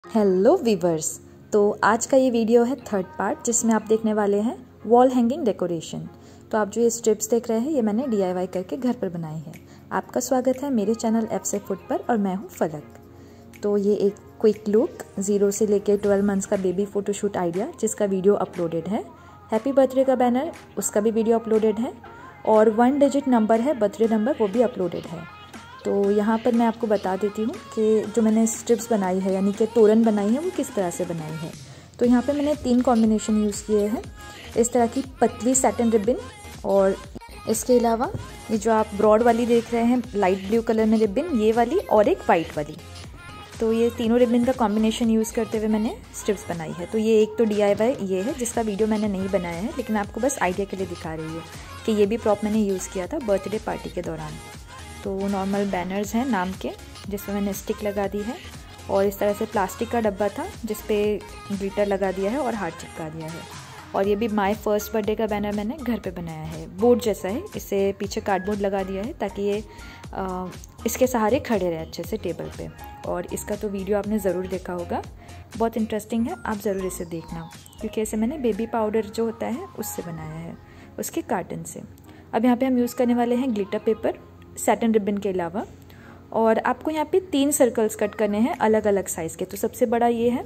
Hello viewers. तो आज का ये वीडियो है थर्ड पार्ट, जिसमें आप देखने वाले हैं वॉल हैंगिंग डेकोरेशन। तो आप जो ये स्ट्रिप्स देख रहे हैं, ये मैंने DIY करके घर पर बनाई है। आपका स्वागत है मेरे चैनल एप्स फूड पर, और मैं हूँ फलक। तो ये एक क्विक लुक 0 से लेकर 12 मंथ्स का बेबी फ़ोटोशूट आइडिया, जिसका वीडियो अपलोडेड है। हैप्पी बर्थडे का बैनर, उसका भी वीडियो अपलोडेड है। और 1 डिजिट नंबर है, बर्थडे नंबर, वो भी अपलोडेड है। तो यहाँ पर मैं आपको बता देती हूँ कि जो मैंने स्ट्रिप्स बनाई है, यानी कि तोरण बनाई है, वो किस तरह से बनाई है। तो यहाँ पे मैंने 3 कॉम्बिनेशन यूज़ किए हैं। इस तरह की पतली सैटिन रिबन, और इसके अलावा ये जो आप ब्रॉड वाली देख रहे हैं लाइट ब्लू कलर में रिबन, ये वाली और एक वाइट वाली। तो ये तीनों रिबन का कॉम्बिनेशन यूज़ करते हुए मैंने स्ट्रिप्स बनाई है। तो ये एक तो DIY ये है, जिसका वीडियो मैंने नहीं बनाया है, लेकिन आपको बस आइडिया के लिए दिखा रही हूँ कि ये भी प्रॉप मैंने यूज़ किया था बर्थडे पार्टी के दौरान। तो नॉर्मल बैनर्स हैं नाम के, जिसमें मैंने स्टिक लगा दी है, और इस तरह से प्लास्टिक का डब्बा था जिस पे ग्लिटर लगा दिया है और हार्ट चिपका दिया है। और ये भी माय फर्स्ट बर्थडे का बैनर मैंने घर पे बनाया है, बोर्ड जैसा है। इसे पीछे कार्डबोर्ड लगा दिया है ताकि ये इसके सहारे खड़े रहे अच्छे से टेबल पे। और इसका तो वीडियो आपने ज़रूर देखा होगा, बहुत इंटरेस्टिंग है, आप ज़रूर इसे देखना, क्योंकि इसे मैंने बेबी पाउडर जो होता है उससे बनाया है, उसके कार्टन से। अब यहाँ पर हम यूज़ करने वाले हैं ग्लिटर पेपर सैटिन रिबन के अलावा। और आपको यहाँ पे 3 सर्कल्स कट करने हैं अलग अलग साइज़ के। तो सबसे बड़ा ये है,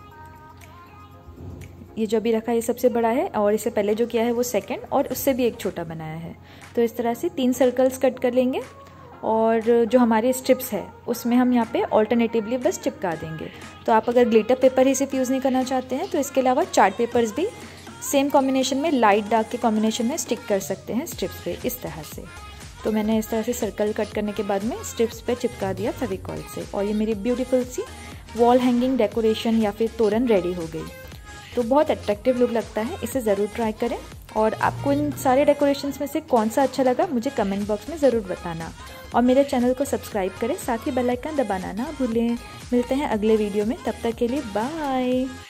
ये जो अभी रखा है ये सबसे बड़ा है, और इससे पहले जो किया है वो सेकंड, और उससे भी एक छोटा बनाया है। तो इस तरह से 3 सर्कल्स कट कर लेंगे, और जो हमारे स्ट्रिप्स है उसमें हम यहाँ पे ऑल्टरनेटिवली बस चिपका देंगे। तो आप अगर ग्लिटर पेपर ही सिर्फ यूज़ नहीं करना चाहते हैं, तो इसके अलावा चार्ट पेपर्स भी सेम कॉम्बिनेशन में, लाइट डार्क के कॉम्बिनेशन में स्टिक कर सकते हैं स्ट्रिप्स पे इस तरह से। तो मैंने इस तरह से सर्कल कट करने के बाद में स्ट्रिप्स पे चिपका दिया फेविकॉल से, और ये मेरी ब्यूटीफुल सी वॉल हैंगिंग डेकोरेशन या फिर तोरण रेडी हो गई। तो बहुत अट्रैक्टिव लुक लगता है, इसे ज़रूर ट्राई करें। और आपको इन सारे डेकोरेशंस में से कौन सा अच्छा लगा मुझे कमेंट बॉक्स में ज़रूर बताना, और मेरे चैनल को सब्सक्राइब करें, साथ ही बेल आइकन दबाना ना भूलें। मिलते हैं अगले वीडियो में, तब तक के लिए बाय।